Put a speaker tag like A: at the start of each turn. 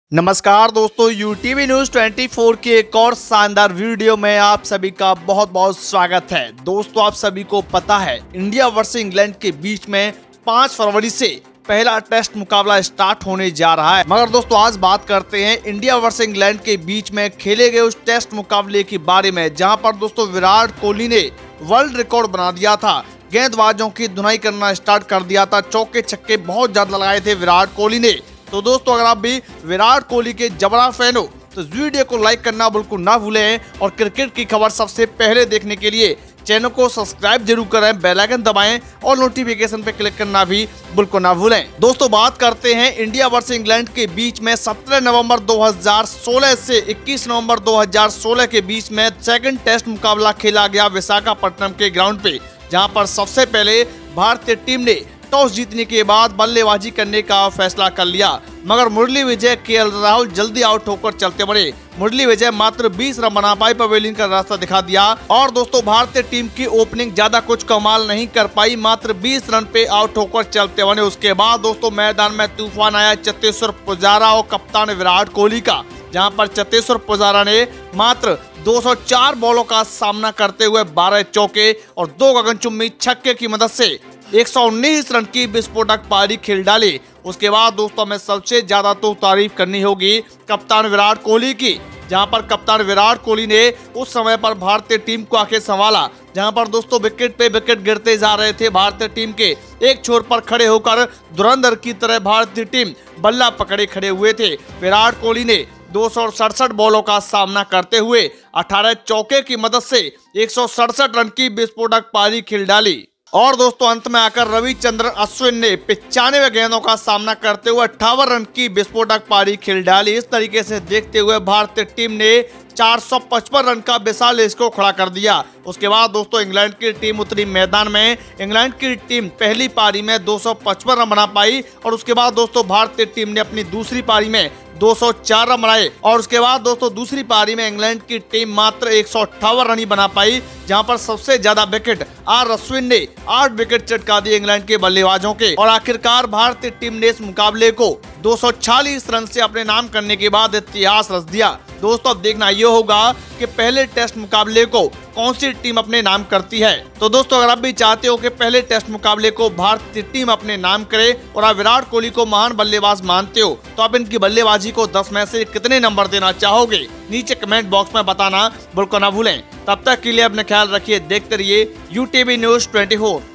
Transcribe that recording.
A: नमस्कार दोस्तों, UTV news 24 की एक और शानदार वीडियो में आप सभी का बहुत बहुत स्वागत है। दोस्तों, आप सभी को पता है इंडिया वर्सेस इंग्लैंड के बीच में 5 फरवरी से पहला टेस्ट मुकाबला स्टार्ट होने जा रहा है। मगर दोस्तों, आज बात करते हैं इंडिया वर्सेस इंग्लैंड के बीच में खेले गए उस टेस्ट मुकाबले के बारे में, जहां पर दोस्तों विराट कोहली ने वर्ल्ड रिकॉर्ड बना दिया था। गेंदबाजों की धुनाई करना स्टार्ट कर दिया था, चौके छक्के बहुत ज्यादा लगाए थे विराट कोहली ने। तो दोस्तों, अगर आप भी विराट कोहली के जबरा फैन हो तो वीडियो को लाइक करना बिल्कुल ना भूलें और क्रिकेट की खबर सबसे पहले देखने के लिए चैनल को सब्सक्राइब जरूर करें, बेल आइकन दबाएं और नोटिफिकेशन पे क्लिक करना भी बिल्कुल ना भूलें। दोस्तों, बात करते हैं इंडिया वर्सेस इंग्लैंड के बीच में 17 नवंबर 2016 से 21 नवंबर 2016 के बीच में सेकंड टेस्ट मुकाबला खेला गया विशाखापट्टनम के ग्राउंड पे, जहां पर सबसे पहले भारतीय टीम ने टॉस जीतने के बाद बल्लेबाजी करने का फैसला कर लिया। मगर मुरली विजय केएल राहुल जल्दी आउट होकर चलते बने। मुरली विजय मात्र 20 रन बना पाई, पवेलियन का रास्ता दिखा दिया। और दोस्तों, भारतीय टीम की ओपनिंग ज्यादा कुछ कमाल नहीं कर पाई, मात्र 20 रन पे आउट होकर चलते बने। उसके बाद दोस्तों मैदान में तूफान आया चेतेश्वर पुजारा और कप्तान विराट कोहली का, जहां पर चेतेश्वर पुजारा ने मात्र 204 बॉलों का सामना करते हुए 12 चौके और 2 गगनचुंबी छक्के की मदद से 119 रन की विस्फोटक पारी खेल डाली। उसके बाद दोस्तों हमें सबसे ज्यादा तो तारीफ करनी होगी कप्तान विराट कोहली की, जहां पर कप्तान विराट कोहली ने उस समय पर भारतीय टीम को आके संभाला, जहां पर दोस्तों विकेट पे विकेट गिरते जा रहे थे भारतीय टीम के। एक छोर पर खड़े होकर धुरंधर की तरह भारतीय टीम बल्ला पकड़े खड़े हुए थे। विराट कोहली ने 267 बॉलों का सामना करते हुए 18 चौके की मदद से 167 रन की विस्फोटक पारी खेल डाली। और दोस्तों अंत में आकर रविचंद्रन अश्विन ने 95 गेंदों का सामना करते हुए 58 रन की विस्फोटक पारी खेल डाली। इस तरीके से देखते हुए भारतीय टीम ने 455 रन का विशाल स्कोर खड़ा कर दिया। उसके बाद दोस्तों इंग्लैंड की टीम उतरी मैदान में। इंग्लैंड की टीम पहली पारी में 255 रन बना पाई और उसके बाद दोस्तों भारतीय टीम ने अपनी दूसरी पारी में 204 रन बनाए। और उसके बाद दोस्तों दूसरी पारी में इंग्लैंड की टीम मात्र 158 रन ही बना पाई, जहां पर सबसे ज्यादा विकेट आर अश्विन ने 8 विकेट चटका दिए इंग्लैंड के बल्लेबाजों के। और आखिरकार भारतीय टीम ने इस मुकाबले को 246 रन से अपने नाम करने के बाद इतिहास रच दिया। दोस्तों अब देखना ये होगा कि पहले टेस्ट मुकाबले को कौन सी टीम अपने नाम करती है। तो दोस्तों अगर आप भी चाहते हो कि पहले टेस्ट मुकाबले को भारतीय टीम अपने नाम करे और आप विराट कोहली को महान बल्लेबाज मानते हो, तो आप इनकी बल्लेबाजी को 10 में से कितने नंबर देना चाहोगे, नीचे कमेंट बॉक्स में बताना बिल्कुल ना भूलें। तब तक के लिए अपना ख्याल रखिए, देखते रहिए यूटीवी न्यूज 24।